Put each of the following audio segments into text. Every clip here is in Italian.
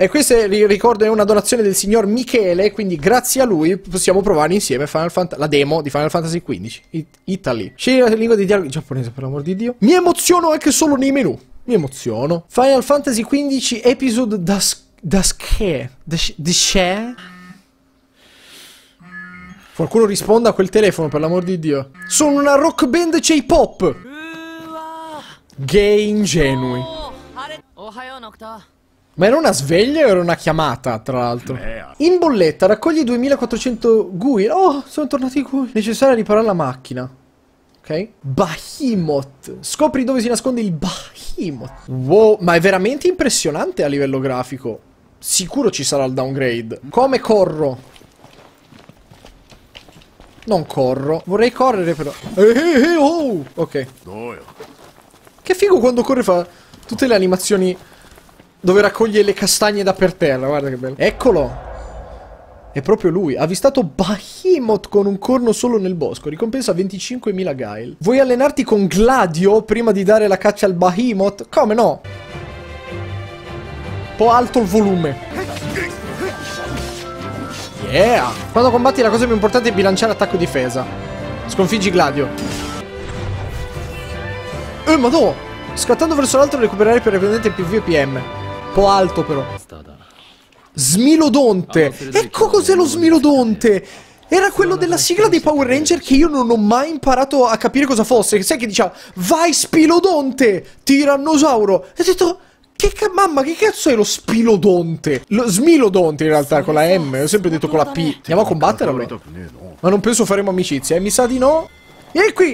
E questa, ricordo, è una donazione del signor Michele, quindi grazie a lui possiamo provare insieme la demo di Final Fantasy XV. Italy. Scegli la lingua di dialogo giapponese, per l'amor di Dio. Mi emoziono anche solo nei menu. Mi emoziono. Final Fantasy XV Episode Daske. Qualcuno risponda a quel telefono, per l'amor di Dio. Sono una rock band J-pop. Gay ingenui. Ma era una sveglia o era una chiamata, tra l'altro? In bolletta, raccogli 2400 GUI. Oh, sono tornati i GUI. Necessario riparare la macchina. Ok. Behemoth. Scopri dove si nasconde il Behemoth. Wow, ma è veramente impressionante a livello grafico. Sicuro ci sarà il downgrade. Come corro? Non corro. Vorrei correre però. Oh. Ok. Che figo quando corre fa tutte le animazioni dove raccoglie le castagne da per terra. Guarda che bello. Eccolo. È proprio lui. Ha avvistato Behemoth con un corno solo nel bosco. Ricompensa 25.000 Gail. Vuoi allenarti con Gladio prima di dare la caccia al Behemoth? Come no? Un po' alto il volume. Yeah! Quando combatti la cosa più importante è bilanciare attacco-difesa. Sconfiggi Gladio. Madò! Scattando verso l'alto recupererai periodicamente PvP/PM. Un po' alto però. Smilodonte! Ecco cos'è lo Smilodonte! Era quello della sigla dei Power Ranger che io non ho mai imparato a capire cosa fosse. Sai che diceva vai Spilodonte! Tirannosauro! E ho detto... Mamma, che cazzo è lo Spilodonte? Lo Smilodonte in realtà, con la M. Ho sempre detto con la P. Andiamo a combattere allora. Ma non penso faremo amicizia, mi sa di no. Vieni qui!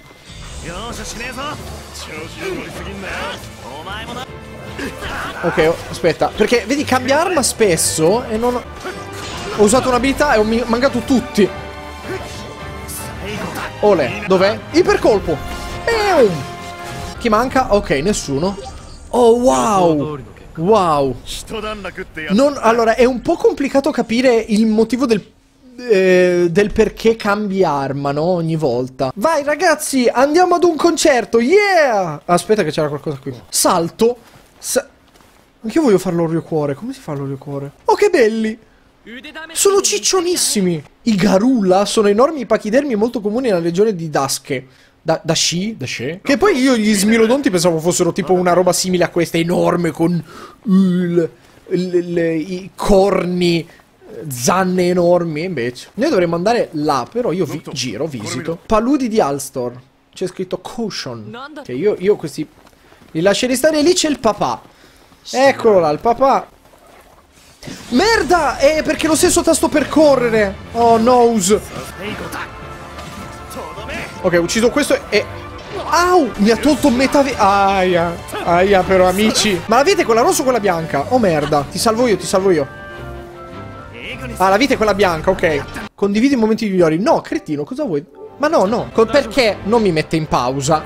Ok, aspetta. Perché, vedi, cambia arma spesso e non... Ho usato un'abilità e ho mancato tutti. Olè, dov'è? Ipercolpo. Chi manca? Ok, nessuno. Oh, wow! Wow! Allora, è un po' complicato capire il motivo del perché cambi arma, no? Ogni volta. Vai, ragazzi, andiamo ad un concerto, yeah! Aspetta che c'era qualcosa qui. Salto. Anch'io voglio fare l'Oreo Cuore. Come si fa l'Oreo Cuore? Oh, che belli! Sono ciccionissimi! I Garula sono enormi pachidermi molto comuni nella regione di Daske. Dashi? Che poi io gli Smilodonti pensavo fossero tipo una roba simile a questa, enorme, con i corni, zanne enormi. Invece noi dovremmo andare là, però io visito. Paludi di Alstor. C'è scritto Caution. Che io questi li lascerei stare. Lì c'è il papà. Eccolo là, il papà. Merda! È perché lo stesso tasto per correre. Oh, nose. Ok, ho ucciso questo e... Au! Mi ha tolto metà... Aia. Aia, però, amici. Ma la vita è quella rossa o quella bianca? Oh, merda. Ti salvo io. Ah, la vita è quella bianca, ok. Condividi i momenti migliori. No, cretino, cosa vuoi? Ma no. Perché non mi mette in pausa?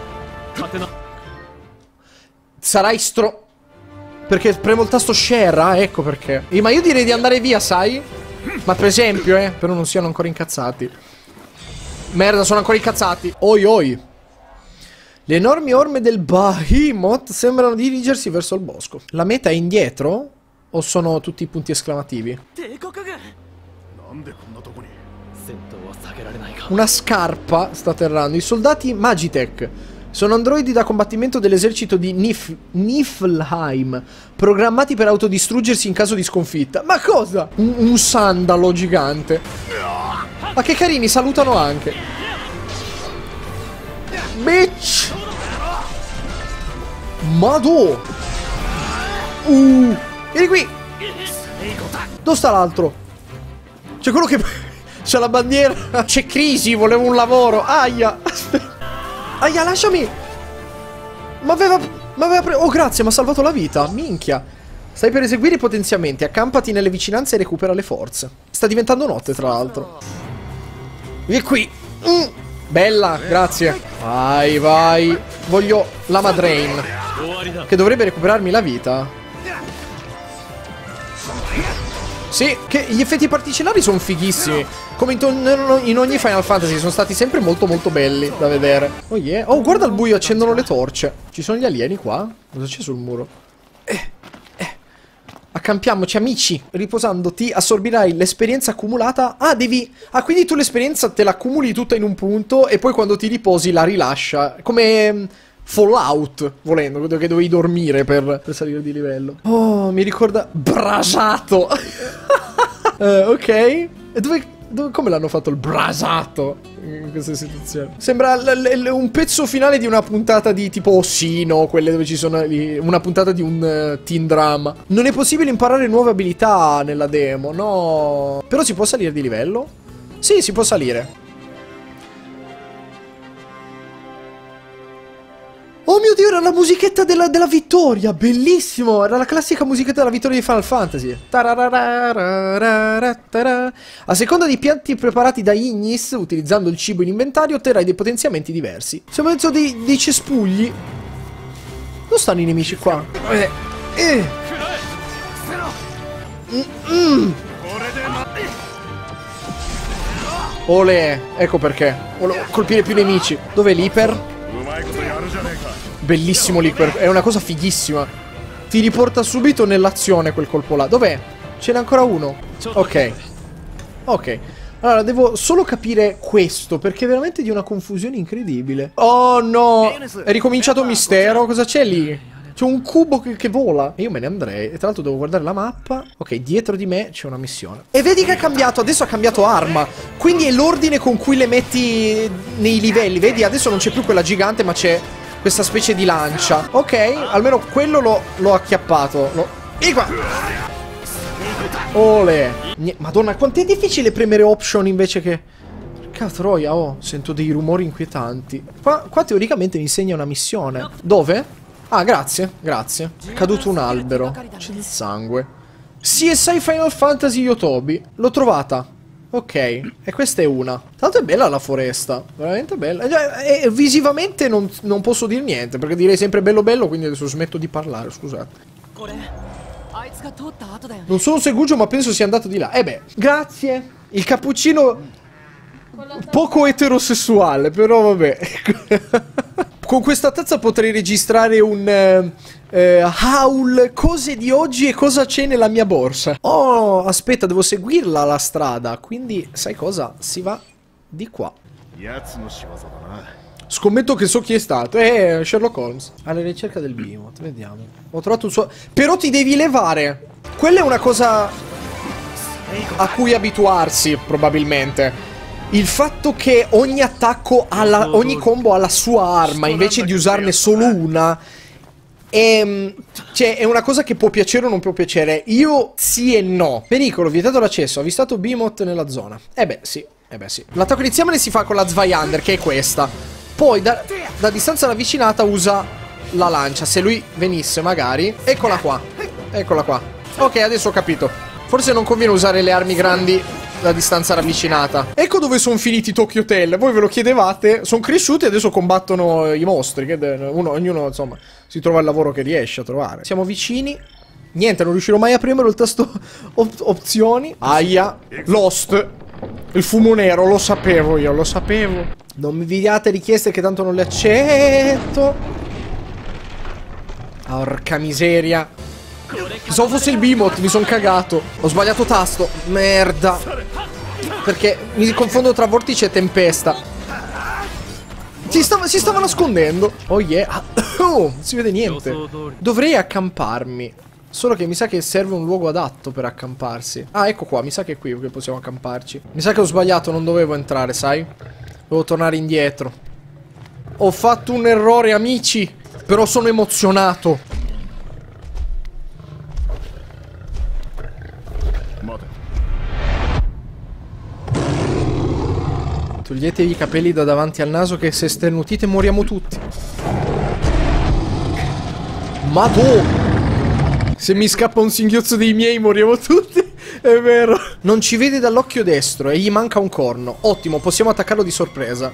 Sarai Perché premo il tasto share, ah, ecco perché. Ma io direi di andare via, sai? Ma per esempio, però non siano ancora incazzati. Merda, sono ancora incazzati. Oi. Le enormi orme del Behemoth sembrano dirigersi verso il bosco. La meta è indietro? O sono tutti punti esclamativi? Una scarpa sta atterrando. I soldati Magitech sono androidi da combattimento dell'esercito di Niflheim, programmati per autodistruggersi in caso di sconfitta. Ma cosa? Un sandalo gigante. Ma che carini, salutano anche. Bitch. Madò. Vieni qui. Dove sta l'altro? C'è quello che... C'è la bandiera. C'è crisi, volevo un lavoro. Aia. Aia, lasciami. Ma aveva oh, grazie, mi ha salvato la vita. Minchia. Stai per eseguire i potenziamenti. Accampati nelle vicinanze e recupera le forze. Sta diventando notte, tra l'altro. Vieni qui. Bella, grazie. Vai. Voglio la Madrain, che dovrebbe recuperarmi la vita. Sì, che gli effetti particellari sono fighissimi. Come in ogni Final Fantasy, sono stati sempre molto belli da vedere. Oh yeah. Oh, guarda il buio, accendono le torce. Ci sono gli alieni qua? Cosa c'è sul muro? Campiamoci, amici. Riposandoti assorbirai l'esperienza accumulata. Ah, devi... Ah, quindi tu l'esperienza te la accumuli tutta in un punto e poi quando ti riposi la rilascia. Come Fallout, volendo, che dovevi dormire per salire di livello. Oh, mi ricorda... Brasato! Ok. E come l'hanno fatto il brasato in queste situazioni? Sembra un pezzo finale di una puntata di tipo Ossino, quelle dove ci sono una puntata di un teen drama. Non è possibile imparare nuove abilità nella demo, no. Però si può salire di livello? Sì, si può salire. Oh mio Dio, era la musichetta della vittoria, bellissimo, era la classica musichetta della vittoria di Final Fantasy. A seconda dei piatti preparati da Ignis, utilizzando il cibo in inventario, otterrai dei potenziamenti diversi. Siamo in mezzo dei cespugli. Dove stanno i nemici qua? Olè, ecco perché. Volevo colpire più nemici. Dov'è l'Iper? Bellissimo l'Iper, è una cosa fighissima. Ti riporta subito nell'azione quel colpo là. Dov'è? Ce n'è ancora uno? Ok. Ok. Allora, devo solo capire questo, perché è veramente di una confusione incredibile. Oh no! È ricominciato un mistero, cosa c'è lì? C'è un cubo che vola. E io me ne andrei. E tra l'altro devo guardare la mappa. Ok, dietro di me c'è una missione. E vedi che ha cambiato. Adesso ha cambiato arma. Quindi è l'ordine con cui le metti nei livelli. Vedi, adesso non c'è più quella gigante, ma c'è questa specie di lancia. Ok, almeno quello l'ho acchiappato. E qua. Ole. Madonna, quanto è difficile premere option invece che... Porca troia, oh, sento dei rumori inquietanti. Qua teoricamente mi insegna una missione. Dove? Ah, grazie, grazie. È caduto un albero. C'è del sangue. CSI Final Fantasy Yotobi. L'ho trovata. Ok, e questa è una. Tanto è bella la foresta. Veramente bella. E visivamente non posso dire niente, perché direi sempre bello bello, quindi adesso smetto di parlare, scusate. Non sono un segugio, ma penso sia andato di là. Beh, grazie. Il cappuccino poco eterosessuale, però vabbè. Con questa tazza potrei registrare un haul, cose di oggi e cosa c'è nella mia borsa. Oh, aspetta, devo seguirla la strada. Quindi, sai cosa? Si va di qua. Scommetto che so chi è stato. Sherlock Holmes. Alla ricerca del Behemoth, vediamo. Ho trovato un suo... Però ti devi levare. Quella è una cosa a cui abituarsi, probabilmente. Il fatto che ogni attacco ogni combo ha la sua arma invece di usarne solo una cioè è una cosa che può piacere o non può piacere. Io sì e no. Pericolo, vietato l'accesso, avvistato Behemoth nella zona. Beh sì, sì. L'attacco iniziale si fa con la Zweihander, che è questa. Poi da distanza ravvicinata usa la lancia. Se lui venisse magari... Eccola qua. Eccola qua. Ok, adesso ho capito. Forse non conviene usare le armi grandi da distanza ravvicinata. Ecco dove sono finiti i Tokyo Hotel. Voi ve lo chiedevate. Sono cresciuti e adesso combattono i mostri. Che ognuno, insomma, si trova il lavoro che riesce a trovare. Siamo vicini. Niente, non riuscirò mai a premere il tasto opzioni. Aia. Lost. Il fumo nero, lo sapevo io, lo sapevo. Non mi invidiate richieste che tanto non le accetto. Porca miseria. Pensavo fosse il Behemoth, mi sono cagato. Ho sbagliato tasto. Merda. Perché mi confondo tra vortice e tempesta. Si stava nascondendo. Oh yeah. Oh, non si vede niente. Dovrei accamparmi. Solo che mi sa che serve un luogo adatto per accamparsi. Ah, ecco qua, mi sa che è qui che possiamo accamparci. Mi sa che ho sbagliato, non dovevo entrare, sai? Devo tornare indietro. Ho fatto un errore, amici. Però sono emozionato. Toglietevi i capelli da davanti al naso che se sternutite moriamo tutti. Madò! Se mi scappa un singhiozzo dei miei moriamo tutti. È vero. Non ci vede dall'occhio destro e gli manca un corno. Ottimo, possiamo attaccarlo di sorpresa.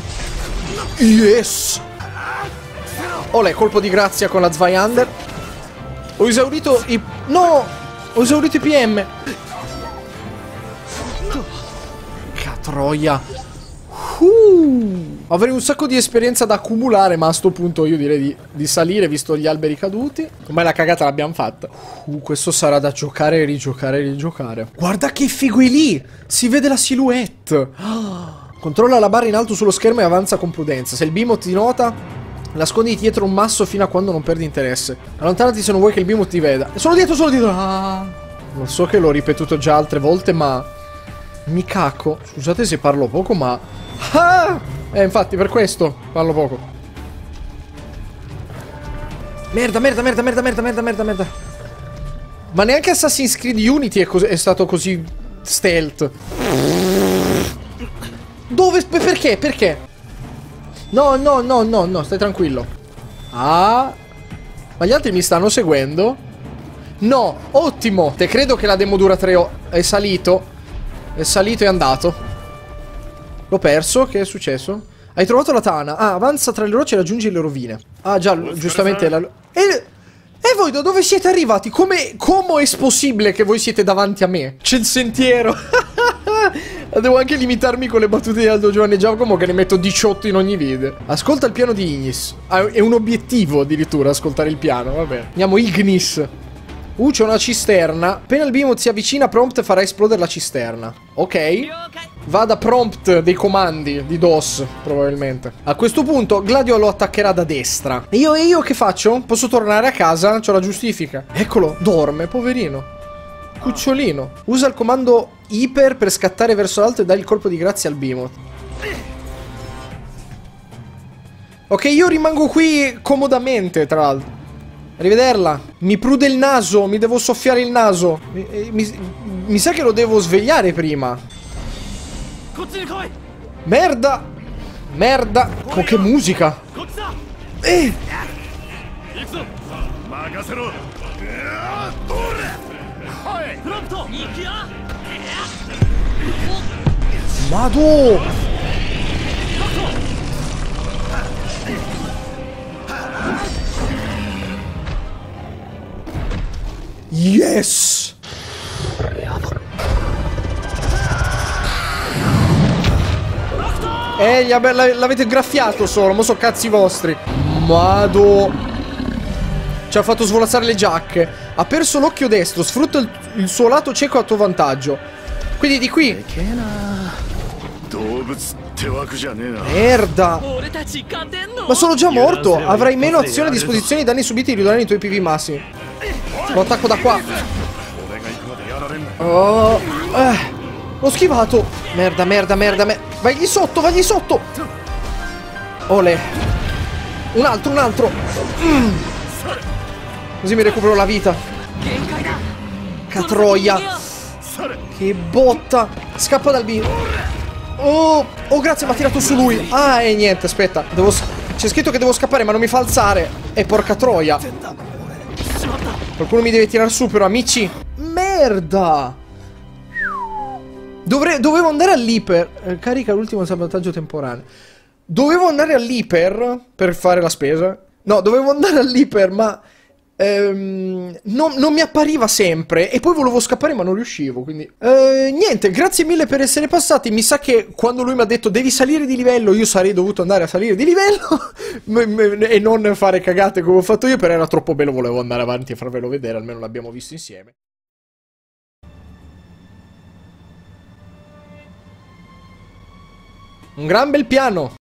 Yes! Olè, colpo di grazia con la Zweihander. Ho esaurito i... No! Ho esaurito i PM. Catroia. Avrei un sacco di esperienza da accumulare, ma a sto punto io direi di salire, visto gli alberi caduti. Ormai la cagata l'abbiamo fatta. Questo sarà da giocare e rigiocare e rigiocare. Guarda che figo è lì! Si vede la silhouette. Controlla la barra in alto sullo schermo e avanza con prudenza. Se il Behemoth ti nota, nasconditi dietro un masso fino a quando non perdi interesse. Allontanati se non vuoi che il Behemoth ti veda. Sono dietro, sono dietro. Non so che l'ho ripetuto già altre volte, ma... mi cacco. Scusate se parlo poco, ma... infatti per questo parlo poco. Merda, merda, merda, merda, merda, merda, merda, merda. Ma neanche Assassin's Creed Unity è stato così stealth. Dove? Perché? Perché? No, no, no, no, no, stai tranquillo. Ma gli altri mi stanno seguendo? No, ottimo. Te credo che la demo dura 3 ore. È salito. È salito e è andato. L'ho perso, che è successo? Hai trovato la tana. Avanza tra le rocce e raggiungi le rovine. Già, giustamente la... E voi da dove siete arrivati? Come è possibile che voi siete davanti a me? C'è il sentiero. Devo anche limitarmi con le battute di Aldo Giovanni Giacomo, che ne metto 18 in ogni video. Ascolta il piano di Ignis. È un obiettivo addirittura ascoltare il piano, vabbè. Andiamo Ignis. C'è una cisterna. Appena il Behemoth si avvicina, Prompt farà esplodere la cisterna. Ok. Vada Prompt dei comandi di DOS, probabilmente. A questo punto Gladio lo attaccherà da destra. E io che faccio? Posso tornare a casa? C'ho la giustifica. Eccolo, dorme, poverino. Cucciolino. Usa il comando Iper per scattare verso l'alto e dai il colpo di grazia al Behemoth. Ok, io rimango qui comodamente, tra l'altro. Arrivederla. Mi prude il naso. Mi devo soffiare il naso. Mi sa che lo devo svegliare prima. Merda. Merda. Con che musica. Mado. Yes! L'avete graffiato solo, mo so cazzi vostri. Mado. Ci ha fatto svolazzare le giacche. Ha perso l'occhio destro, sfrutta il suo lato cieco a tuo vantaggio. Quindi di qui. Merda. Ma sono già morto. Avrai meno azione a disposizione e danni subiti riduranno i tuoi PV massimi. Lo attacco da qua. L'ho schivato. Merda, merda, merda, Vagli sotto, vagli sotto. Ole. Un altro, un altro. Così mi recupero la vita. Catroia. Che botta. Scappa dal B. Oh, grazie, mi ha tirato su lui. E niente, aspetta. C'è scritto che devo scappare, ma non mi fa alzare. E porca troia. Qualcuno mi deve tirare su, però, amici. Merda. Dovevo andare all'Iper. Carica l'ultimo sabotaggio temporaneo. Dovevo andare all'Iper per fare la spesa. No, dovevo andare all'Iper, ma non mi appariva sempre. E poi volevo scappare, ma non riuscivo. Quindi niente, grazie mille per essere passati. Mi sa che quando lui mi ha detto devi salire di livello, io sarei dovuto andare a salire di livello e non fare cagate come ho fatto io. Però era troppo bello, volevo andare avanti e farvelo vedere. Almeno l'abbiamo visto insieme. Un gran bel piano.